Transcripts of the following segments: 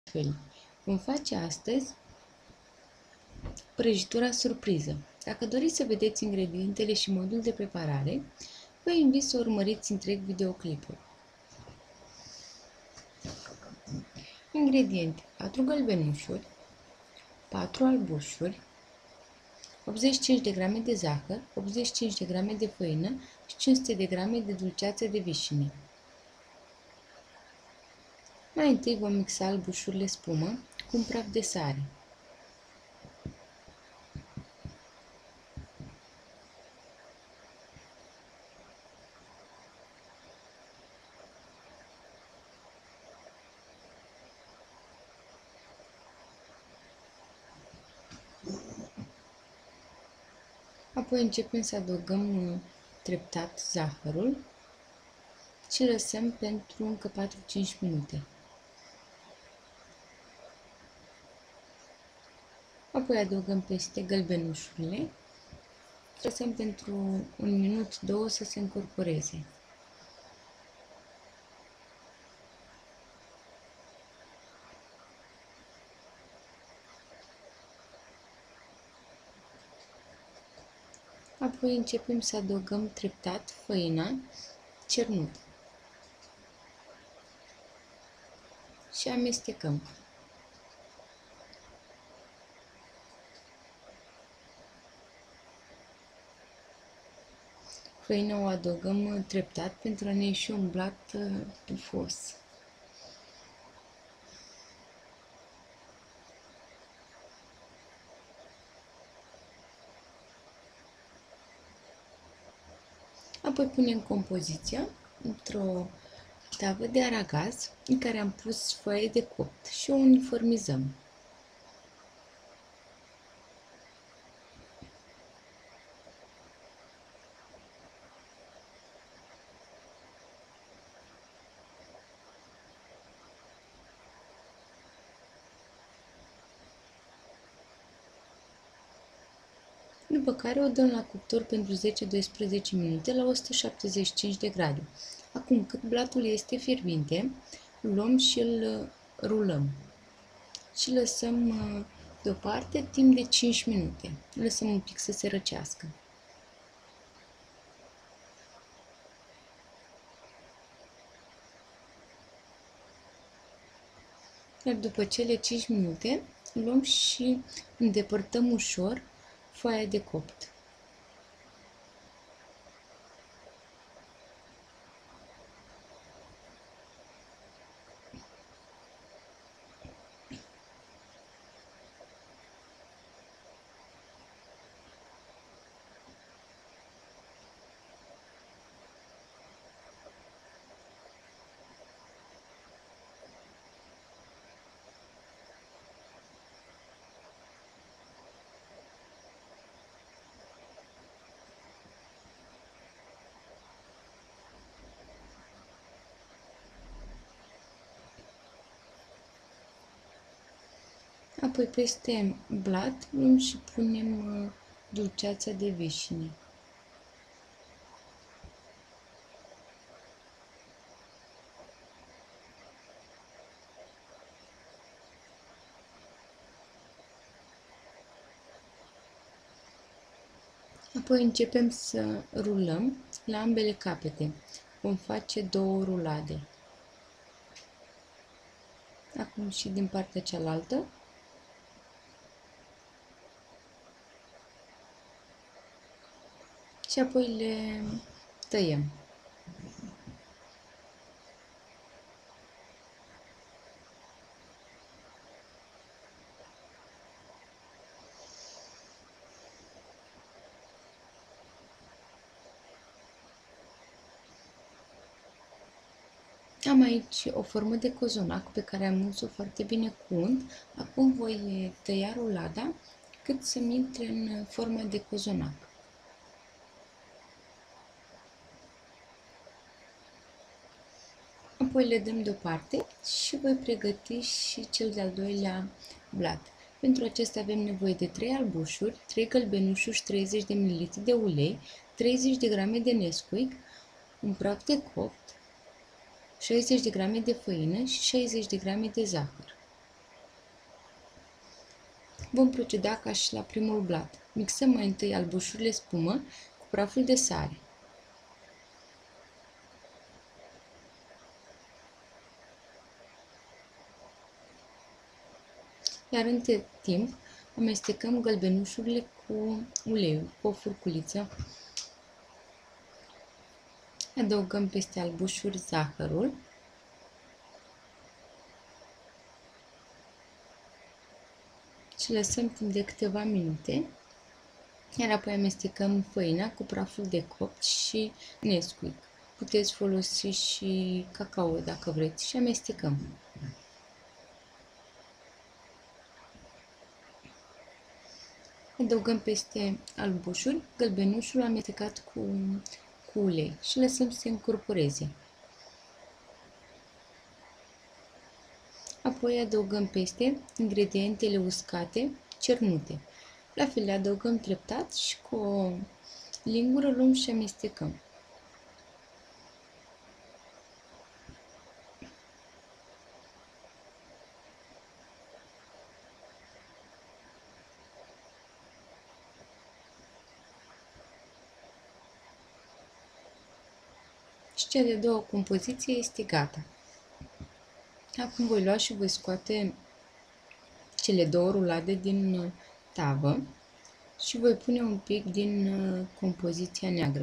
portofeli. Vom face astăzi prăjitura surpriză. Dacă doriți să vedeți ingredientele și modul de preparare, vă invit să urmăriți întreg videoclipul. Ingrediente: 4 gălbenușuri, 4 albușuri, 85 de grame de zahăr, 85 de grame de făină și 500 de grame de dulceață de vișine. Mai întâi vom mixa albușurile spumă cu un praf de sare. Apoi începem să adăugăm treptat zahărul și lăsăm pentru încă 4-5 minute. Apoi adăugăm peste gălbenușurile și lăsăm pentru 1 minut-2 să se încorporeze. Apoi începem să adăugăm treptat făina cernută și amestecăm. Făina o adăugăm treptat pentru a ne ieși un blat tufos. Apoi punem compoziția într-o tavă de aragaz în care am pus foaie de copt și o uniformizăm. După care o dăm la cuptor pentru 10-12 minute la 175 de grade. Acum, cât blatul este fierbinte, luăm și îl rulăm și lăsăm deoparte timp de 5 minute. Lăsăm un pic să se răcească. Iar după cele 5 minute, luăm și îndepărtăm ușor foaia de copt. Apoi peste blat luăm și punem dulceața de vișine. Apoi începem să rulăm la ambele capete. Vom face 2 rulade. Acum și din partea cealaltă. Și apoi le tăiem. Am aici o formă de cozonac pe care am uns-o foarte bine cu unt. Acum voi tăia rulada cât să-mi intre în forma de cozonac. Apoi le dăm deoparte și voi pregăti și cel de-al doilea blat. Pentru acesta avem nevoie de 3 albușuri, 3 gălbenușuri și 30 de ml de ulei, 30 de grame de Nesquik, un praf de copt, 60 de grame de făină și 60 de grame de zahăr. Vom proceda ca și la primul blat. Mixăm mai întâi albușurile spumă cu praful de sare. Iar între timp amestecăm gălbenușurile cu uleiul, cu o furculiță. Adăugăm peste albușuri zahărul. Și lăsăm timp de câteva minute, iar apoi amestecăm făina cu praful de copt și Nesquik. Puteți folosi și cacao dacă vreți și amestecăm. Adăugăm peste albușuri gălbenușul amestecat cu ulei și lăsăm să se încorporeze. Apoi adăugăm peste ingredientele uscate cernute. La fel le adăugăm treptat și cu o lingură luăm și amestecăm. Și cea de doua compoziție este gata. Acum voi lua și voi scoate cele două rulade din tavă și voi pune un pic din compoziția neagră.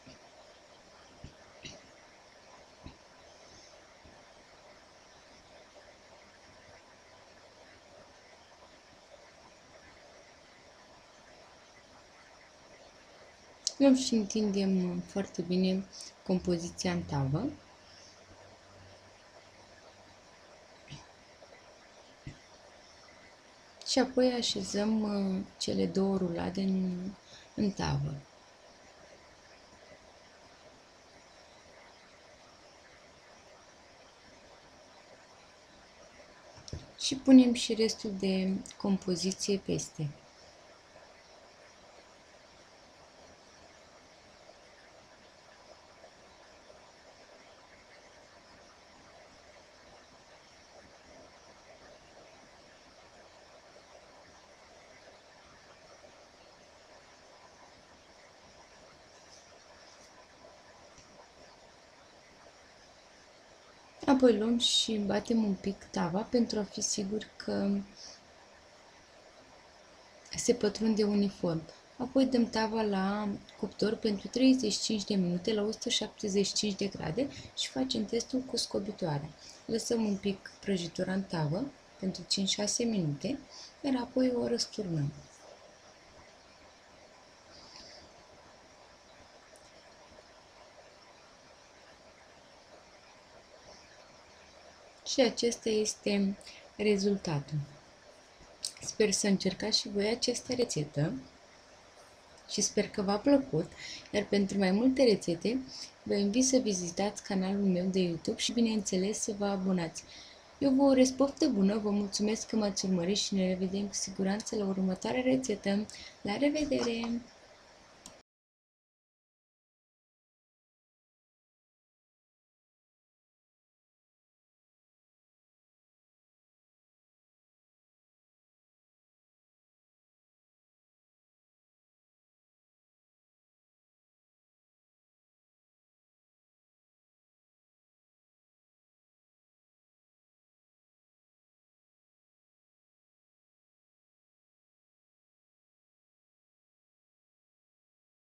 Luăm și întindem foarte bine compoziția în tavă. Și apoi așezăm cele două rulade în tavă. Și punem și restul de compoziție peste. Apoi luăm și batem un pic tava pentru a fi sigur că se pătrunde uniform. Apoi dăm tava la cuptor pentru 35 de minute la 175 de grade și facem testul cu scobitoarea. Lăsăm un pic prăjitura în tavă pentru 5-6 minute, iar apoi o răsturnăm. Și acesta este rezultatul. Sper să încercați și voi această rețetă și sper că v-a plăcut, iar pentru mai multe rețete vă invit să vizitați canalul meu de YouTube și bineînțeles să vă abonați. Eu vă urez poftă bună, vă mulțumesc că m-ați urmărit și ne revedem cu siguranță la următoarea rețetă. La revedere!